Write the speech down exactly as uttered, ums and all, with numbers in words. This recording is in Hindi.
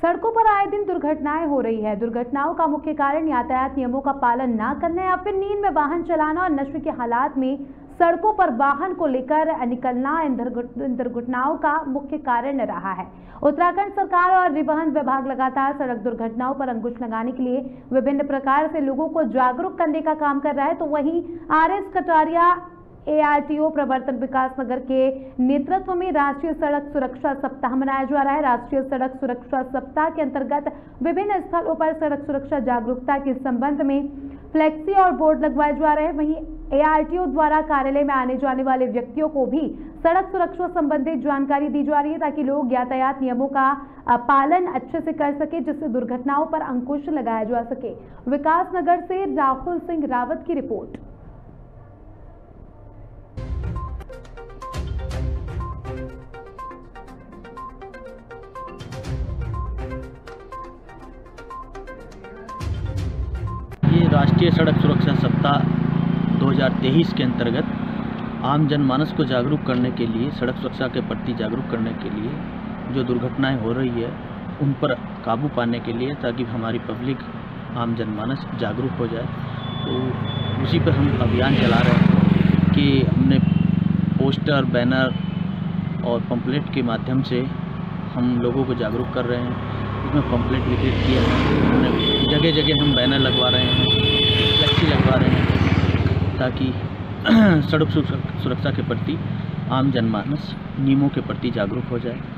सड़कों पर आए दिन दुर्घटनाएं हो रही है। दुर्घटनाओं का मुख्य कारण यातायात नियमों का पालन न करना या फिर नींद में वाहन चलाना और नशे के हालात में सड़कों पर वाहन को लेकर निकलना इन दुर्घटनाओं का मुख्य कारण रहा है। उत्तराखंड सरकार और परिवहन विभाग लगातार सड़क दुर्घटनाओं पर अंकुश लगाने के लिए विभिन्न प्रकार से लोगों को जागरूक करने का काम कर रहा है। तो वहीं R S Kataria A R T O प्रवर्तन विकास नगर के नेतृत्व में राष्ट्रीय सड़क सुरक्षा सप्ताह मनाया जा रहा है। राष्ट्रीय सड़क सुरक्षा सप्ताह के अंतर्गत विभिन्न स्थलों पर सड़क सुरक्षा जागरूकता के संबंध में फ्लेक्सी और बोर्ड लगवाए जा रहे हैं। वहीं ए आर टी ओ द्वारा कार्यालय में आने जाने वाले व्यक्तियों को भी सड़क सुरक्षा संबंधित जानकारी दी जा रही है ताकि लोग यातायात नियमों का पालन अच्छे से कर सके, जिससे दुर्घटनाओं पर अंकुश लगाया जा सके। विकास नगर से राहुल सिंह रावत की रिपोर्ट। राष्ट्रीय सड़क सुरक्षा सप्ताह दो हज़ार तेईस के अंतर्गत आम जनमानस को जागरूक करने के लिए, सड़क सुरक्षा के प्रति जागरूक करने के लिए जो दुर्घटनाएं हो रही है उन पर काबू पाने के लिए, ताकि हमारी पब्लिक, आम जनमानस जागरूक हो जाए। तो उसी पर हम अभियान चला रहे हैं कि हमने पोस्टर, बैनर और पंपलेट के माध्यम से हम लोगों को जागरूक कर रहे हैं। उसमें पंपलेट वितरित किया है, जगह जगह हम बैनर लगवा रहे हैं, फ्लेक्सी लगवा रहे हैं, ताकि सड़क सुरक्षा के प्रति आम जनमानस नियमों के प्रति जागरूक हो जाए।